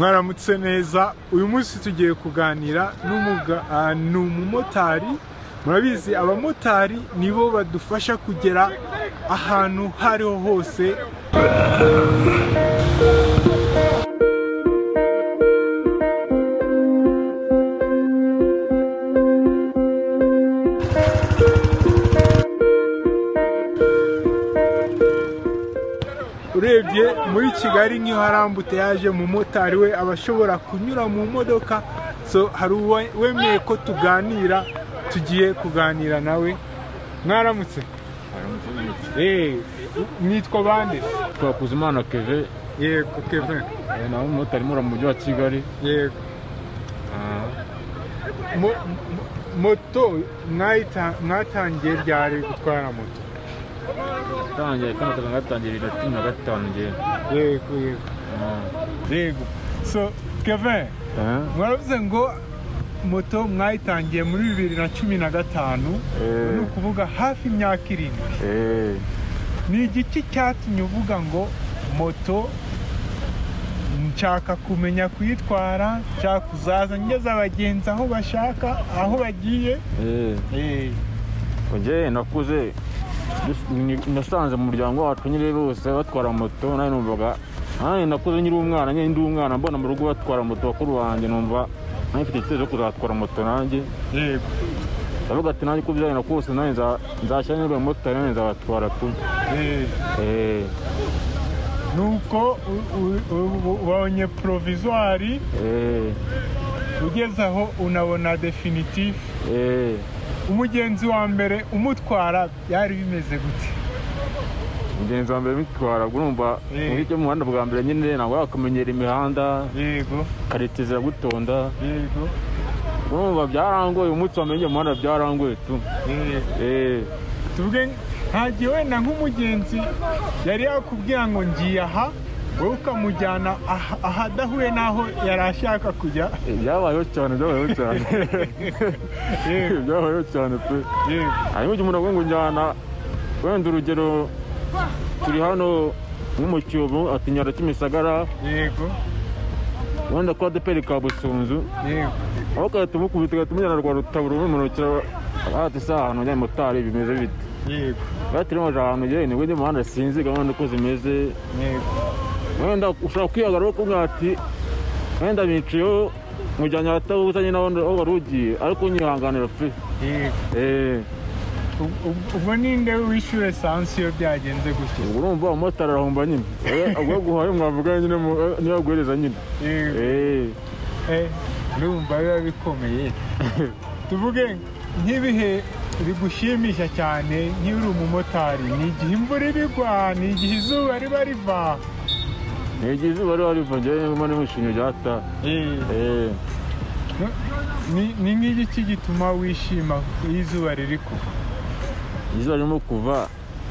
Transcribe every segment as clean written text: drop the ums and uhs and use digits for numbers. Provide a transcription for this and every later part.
mwaramutse neza. Uyu munsi tugiye kuganira n'umumotari. Murabizi abamotari nibo badufasha kugera ahantu hariho hose. Urebye muri Kigali niho harambute yaje mu motari we abashobora kunyura mu modoka. So hari wemeye ko tuganira, tugiye kuganira nawe. Mwaramutse. Nitwa bande? Twakuzimana Kevin. Yego Kevin. Nawe motari muri mujyi wa Kigali. Yego. Moto mwatangiye ryari gutwara moto? Tangiye kandi ngatangiye 2015 ngiye. Yego. So Kevin, mwavuze ngo moto mwayitangiye muri 2015, ni ukuvuga hafi imyaka 7. Ni igiki cyatumye uvuga ngo moto nshaka kumenya kuyitwara, nshaka kuzaza ngeza abagenzi aho bashaka, aho bagiye? Oje nakuze nasanze mu muryango wacu nyine bose batwara moto, nayo numvaga nakuze nyiri umwana, nyine ndi umwana mbona mu rugo batwara moto, bakuru banjye numva nafite icyerekezo kuzatwara moto nanjye. Yego. Ndavuga ati nanjye ko byari nakose nanjye nzashyira nyiri moto nanjye nzabatwara tu. Nuko ubonye provisoire, ugeze aho unabona definitif. Umugenzi wa mbere umutwara byari bimeze gute? Umugenzi wa mbere bitwara urumva muri cyo muhanda bwa mbere nyine ntabwo yakumenyera imihanda. Yego. Kareteza gutonda. Yego. Urumva byarangoye, umunsi wamenye umuhanda byarangoye tu. Tuvuge ntagiye wenda nk'umugenzi yari yakubwira ngo ngiye aha, wowe ukamujyana ahadahuye n'aho yari ashaka kujya? Byabayeho cyane. Byabayeho cyane pe. Hanyuma umuntu avuga ngo njyana wenda urugero turi hano nko mu Kiyovu ati Nyara Kimisagara. Yego. Wenda kwa Deperi ka Busunzu. Yego. Aho katumukubita tumujyana rwa Rutabura umunukira ati saha hano njya motari bimeze bite? Yego. Batirimo ahantu yene ngo ndi muhanda sinzi gahunda uko zimeze. Yego. Wenda ushaka kwihagarara ko ngati wenda biciyo mujyanye atabuzanye n'aho barugiye ariko nyihanganira pe. Yego. Ubwo ninde wishyura essence iyo byagenze gutyo? Urumva umumotari arahomba nyine. Ubwo guhaye mwavuga nyine niyo guhereza nyine. Urumva biba bikomeye. Tuvuge nk'ibihe bigushimisha cyane nk'iyo uri umumotari, ni igihe imvura irigwa, ni igihe izuba riba riva? Ni igihe izuba riba riva, njyewe muri mushinyo ryata. Ni nk'iki gituma wishima iyo izuba riri kuva? Izuba ririmo kuva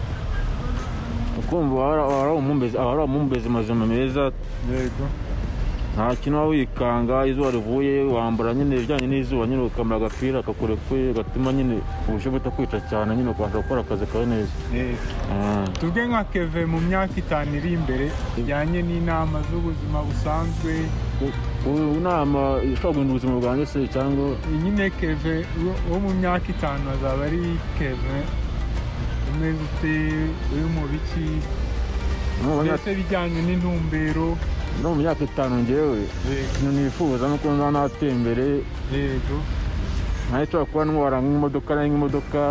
ukumva ahari umumbezi mazima meza. Yego. Nta kintu waba wikanga, izuba rivuye wambara nyine ibijyanye n'izuba nyine ukamara agapira kakurekuye gatuma nyine ubushyuhe butakwica cyane, nyine ukabasha gukora akazi kawe neza. Tuvuge nka Kevin mu myaka 5 iri imbere ijyanye n'inama z'ubuzima busanzwe, inama ishobora guhindura ubuzima bwanjye se cyangwa nyine Kevin wo mu myaka 5 azaba ari Kevin umeze ute, uri mu biki mbese bijyanye n'intumbero? No mu myaka 5 njyewe ikintu nifuza nuko nzanatera imbere. Yego. Nshobora kuba ntwara nk'imodoka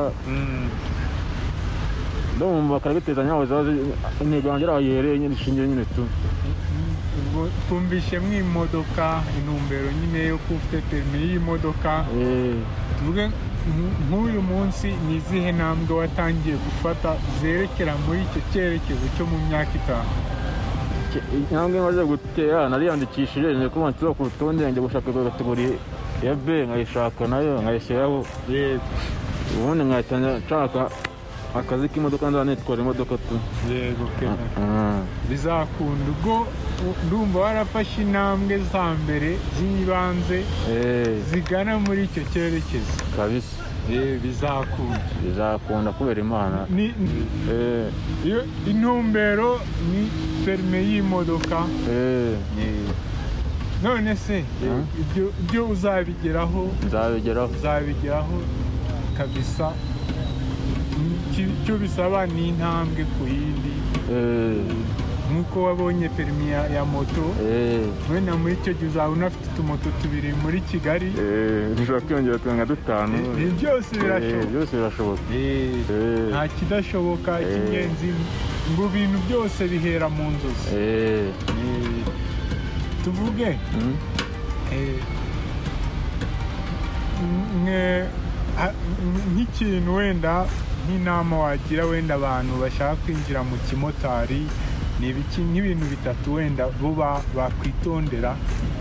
ndumva bakabiteza nyahoze intego yanjye arayihereye nyine ishingiye nyine tu. Ubwo twumvishe mw'imodoka intumbero nyine yo kuba ufite permis y'imodoka. Tuvuge nk'uyu munsi ni izihe ntambwe watangiye gufata zerekera muri icyo cyerekezo cyo mu myaka 5? Intambwe maze gutera nariyandikishije nje kuba nshobora ku rutonde njye gushaka kategori ya B nkayishaka nayo nkayishyiraho. Ubundi nkahita nshaka akazi k'imodoka nzanitwara imodoka tu. Yego. Bizakunda ubwo ndumva warafashe intambwe za mbere z'ibanze zigana muri icyo cyerekezo kabisa. bizakunda kubera Imana. Intumbero ni permis y'imodoka. none se ibyo uzabigeraho nzabigeraho kabisa. Icyo bisaba ni intambwe ku yindi, nk'uko wabonye perimi ya moto, wenda muri icyo gihe uzaba unafite utumoto tubiri muri Kigali, dushobora kwiyongera nka 5. byose birashoboka nta kidashoboka. icy'ingenzi ngo ibintu byose bihera mu nzozi. tuvuge nk'ikintu wenda nk'inama wagira wenda abantu bashaka kwinjira mu kimotari, ni ibiki nk'ibintu bitatu wenda bo bakwitondera?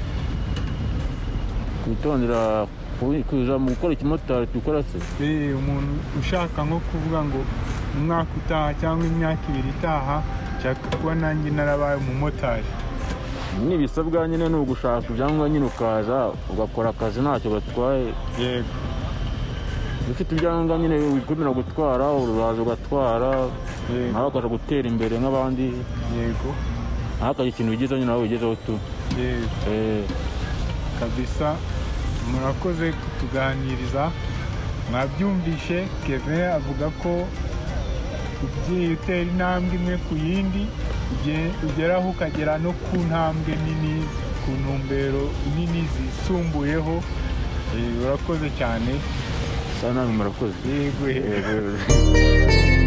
kuza mu gukora ikimotari dukora se, umuntu ushaka nko kuvuga ngo umwaka utaha cyangwa imyaka 2 itaha nshaka kuba nanjye narabaye umumotari. n'ibisabwa nyine ni ugushaka ibyangombwa nyine ukaza ugakora akazi ntacyo gatwaye. Yego, ufite ibyangombwa nyine wikwemera gutwara uraza ugatwara, nawe ukaza gutera imbere nk'abandi. Yego, ntakagira ikintu wigezeho nyine nawe wigezeho tu. kabisa. Murakoze kutuganiriza. Mwabyumvishe, Kevin avuga ko ugiye utera intambwe imwe ku yindi ugeraho ukagera no ku ntambwe nini, ku ntumbero nini zisumbuyeho. Urakoze cyane. Sana murakoze. Yego.